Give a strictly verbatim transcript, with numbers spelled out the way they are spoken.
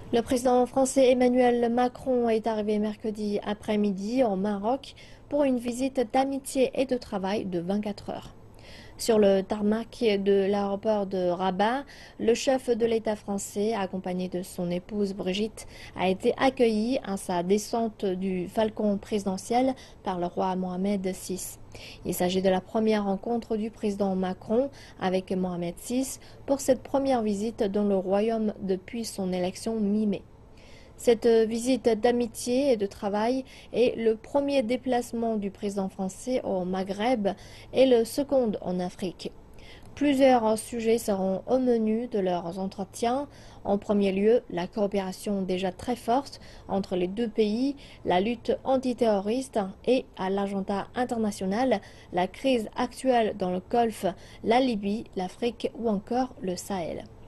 Le président français Emmanuel Macron est arrivé mercredi après-midi au Maroc pour une visite d'amitié et de travail de vingt-quatre heures. Sur le tarmac de l'aéroport de Rabat, le chef de l'État français, accompagné de son épouse Brigitte, a été accueilli à sa descente du Falcon présidentiel par le roi Mohamed six. Il s'agit de la première rencontre du président Macron avec Mohamed six pour cette première visite dans le royaume depuis son élection mi-mai. Cette visite d'amitié et de travail est le premier déplacement du président français au Maghreb et le second en Afrique. Plusieurs sujets seront au menu de leurs entretiens. En premier lieu, la coopération déjà très forte entre les deux pays, la lutte antiterroriste et, à l'agenda international, la crise actuelle dans le Golfe, la Libye, l'Afrique ou encore le Sahel.